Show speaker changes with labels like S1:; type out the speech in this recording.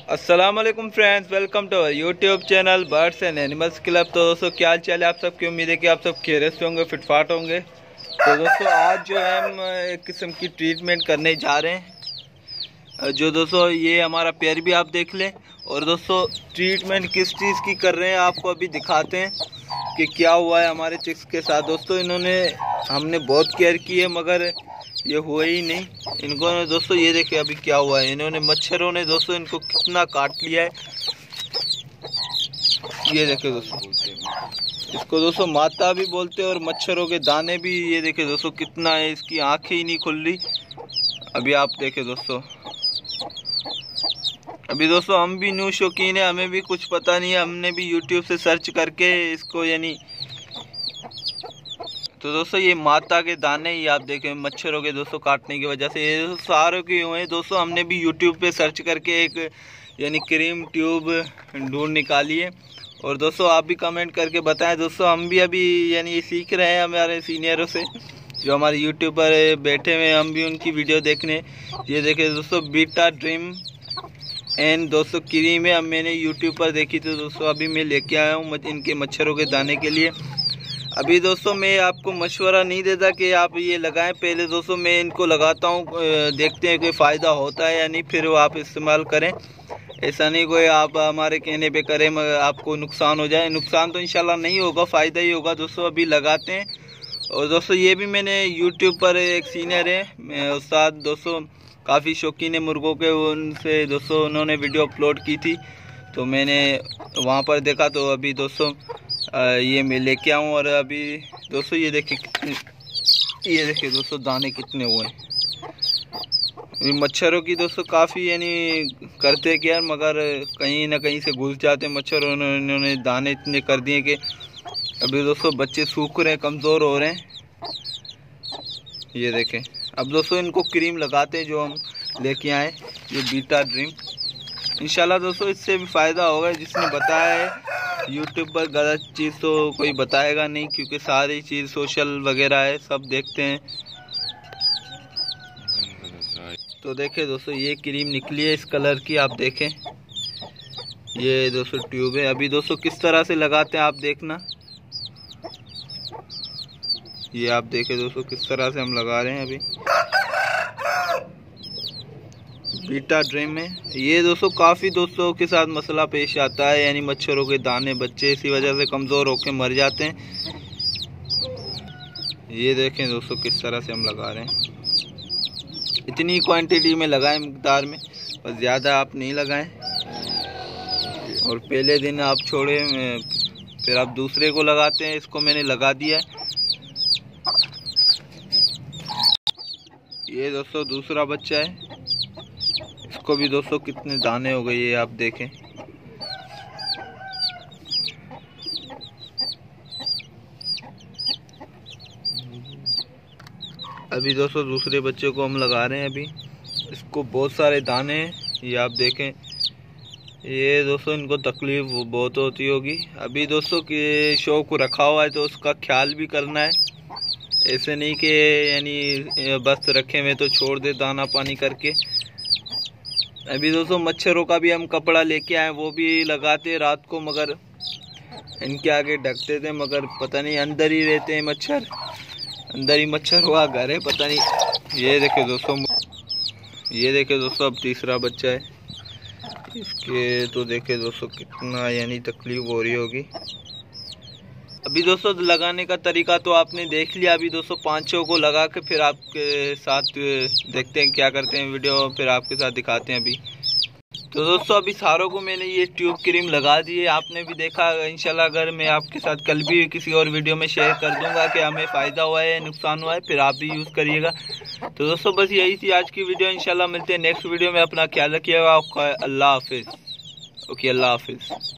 S1: अस्सलामुअलैकुम friends, welcome to our YouTube channel birds and animals club. तो दोस्तों क्या हाल चाल है आप सबकी। उम्मीद है कि आप सब खैरियत से होंगे, फिटफाट होंगे। तो दोस्तों आज जो है हम एक किस्म की ट्रीटमेंट करने जा रहे हैं। जो दोस्तों ये हमारा पेयर भी आप देख लें। और दोस्तों ट्रीटमेंट किस चीज़ की कर रहे हैं आपको अभी दिखाते हैं कि क्या हुआ है हमारे चिक्स के साथ। दोस्तों हमने बहुत केयर की है मगर ये हुआ ही नहीं इनको। दोस्तों ये देखिए अभी क्या हुआ है, इन्होंने मच्छरों ने दोस्तों इनको कितना काट लिया है। ये देखिए दोस्तों, इसको दोस्तों माता भी बोलते हैं और मच्छरों के दाने भी। ये देखिए दोस्तों कितना है, इसकी आंखें ही नहीं खुल रही। अभी आप देखें दोस्तों, अभी दोस्तों हम भी न्यू शौकीन है, हमें भी कुछ पता नहीं है। हमने भी यूट्यूब से सर्च करके इसको तो दोस्तों ये माता के दाने ही आप देखें मच्छरों के दोस्तों काटने की वजह से ये सारों के हुए हैं। दोस्तों हमने भी यूट्यूब पे सर्च करके एक क्रीम ट्यूब ढूंढ निकाली है। और दोस्तों आप भी कमेंट करके बताएं। दोस्तों हम भी अभी सीख रहे हैं हमारे सीनियरों से जो हमारे यूट्यूब पर बैठे हुए, हम भी उनकी वीडियो देखने। ये देखें दोस्तों बीटा ड्रीम एंड दोस्तों क्रीम है, अब मैंने यूट्यूब पर देखी। तो दोस्तों अभी मैं लेके आया हूँ इनके मच्छरों के दाने के लिए। अभी दोस्तों मैं आपको मशवरा नहीं देता कि आप ये लगाएं। पहले दोस्तों मैं इनको लगाता हूँ, देखते हैं कोई फ़ायदा होता है या नहीं, फिर वो आप इस्तेमाल करें। ऐसा नहीं कोई आप हमारे कहने पे करें मगर आपको नुकसान हो जाए। नुकसान तो इंशाल्लाह नहीं होगा, फ़ायदा ही होगा। दोस्तों अभी लगाते हैं। और दोस्तों ये भी मैंने यूट्यूब पर एक सीनियर है उस्ताद, दोस्तों काफ़ी शौकीन है मुर्गों के, उनसे दोस्तों उन्होंने वीडियो अपलोड की थी तो मैंने वहाँ पर देखा। तो अभी दोस्तों ये मैं लेके आऊँ। और अभी दोस्तों ये देखिए दोस्तों दाने कितने हुए हैं। मच्छरों की दोस्तों काफ़ी करते हैं कि यार, मगर कहीं ना कहीं से घुस जाते हैं मच्छर। उन्होंने दाने इतने कर दिए कि अभी दोस्तों बच्चे सूख रहे हैं, कमज़ोर हो रहे हैं। ये देखें, अब दोस्तों इनको क्रीम लगाते हैं जो हम लेके आए, ये बीटा ड्रीम। इंशाल्लाह दोस्तों इससे भी फ़ायदा होगा। जिसने बताया है यूट्यूब पर गलत चीज़ तो कोई बताएगा नहीं, क्योंकि सारी चीज़ सोशल वगैरह है, सब देखते हैं। तो देखें दोस्तों ये क्रीम निकली है इस कलर की, आप देखें। ये दोस्तों ट्यूब है। अभी दोस्तों किस तरह से लगाते हैं आप देखना। ये आप देखें दोस्तों किस तरह से हम लगा रहे हैं अभी बीटा ड्रीम में। ये दोस्तों काफ़ी दोस्तों के साथ मसला पेश आता है, मच्छरों के दाने बच्चे इसी वजह से कमज़ोर होकर मर जाते हैं। ये देखें दोस्तों किस तरह से हम लगा रहे हैं। इतनी क्वांटिटी में लगाएं, मकदार में, बस ज़्यादा आप नहीं लगाएं। और पहले दिन आप छोड़े फिर आप दूसरे को लगाते हैं। इसको मैंने लगा दिया है। ये दोस्तों दूसरा बच्चा है, इसको भी दोस्तों कितने दाने हो गए ये आप देखें। अभी दोस्तों दूसरे बच्चे को हम लगा रहे हैं। अभी इसको बहुत सारे दाने हैं, ये आप देखें। ये दोस्तों इनको तकलीफ बहुत होती होगी। अभी दोस्तों के शो को रखा हुआ है तो उसका ख्याल भी करना है। ऐसे नहीं कि बस रखे हुए तो छोड़ दे दाना पानी करके। अभी दोस्तों मच्छरों का भी हम कपड़ा लेके आए, वो भी लगाते रात को, मगर इनके आगे ढकते थे, मगर पता नहीं अंदर ही रहते हैं मच्छर, अंदर ही मच्छर हुआ घर है, पता नहीं। ये देखे दोस्तों अब तीसरा बच्चा है इसके। तो देखे दोस्तों कितना तकलीफ हो रही होगी। अभी दोस्तों लगाने का तरीका तो आपने देख लिया। अभी दोस्तों 5-6 को लगा के फिर आपके साथ देखते हैं क्या करते हैं, वीडियो फिर आपके साथ दिखाते हैं। अभी तो दोस्तों अभी सारों को मैंने ये ट्यूब क्रीम लगा दी है, आपने भी देखा। इंशाल्लाह अगर मैं आपके साथ कल भी किसी और वीडियो में शेयर कर दूंगा कि हमें फ़ायदा हुआ है नुकसान हुआ है, फिर आप भी यूज़ करिएगा। तो दोस्तों बस यही थी आज की वीडियो। इंशाल्लाह मिलते हैं नेक्स्ट वीडियो में। अपना ख्याल रखिएगा। अल्लाह हाफिज़। ओके, अल्लाह हाफिज़।